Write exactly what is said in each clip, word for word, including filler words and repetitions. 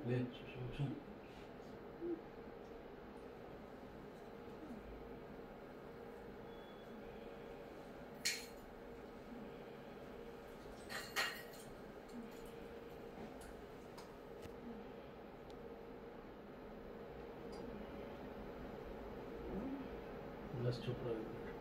ले बस चुप रहो।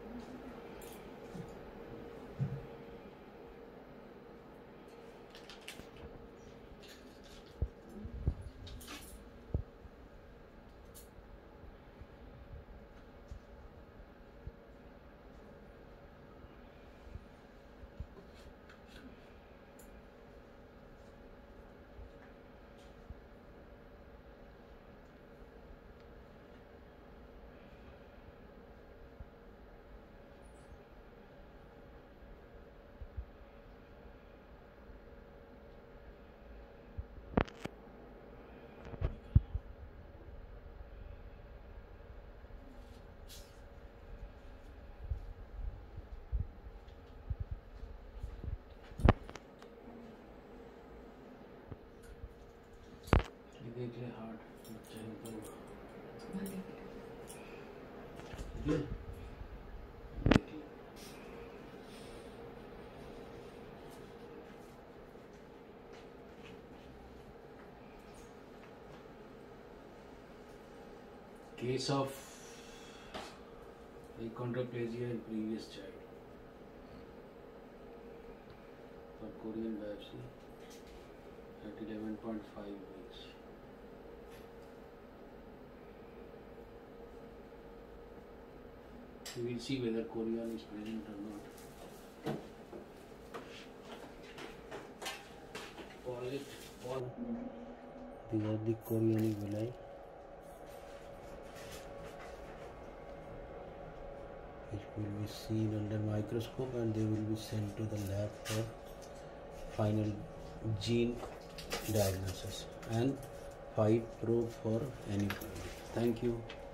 देख ले हार्ट बच्चा ऊपर ले देख ले। Case of achondroplasia in previous child. For Chorion biopsy at eleven point five weeks. We will see whether Chorion is present or not. Polyp, polyp. These are the chorionic villi. Which will be seen under microscope and they will be sent to the lab for final gene diagnosis and five probe for any problem. Thank you.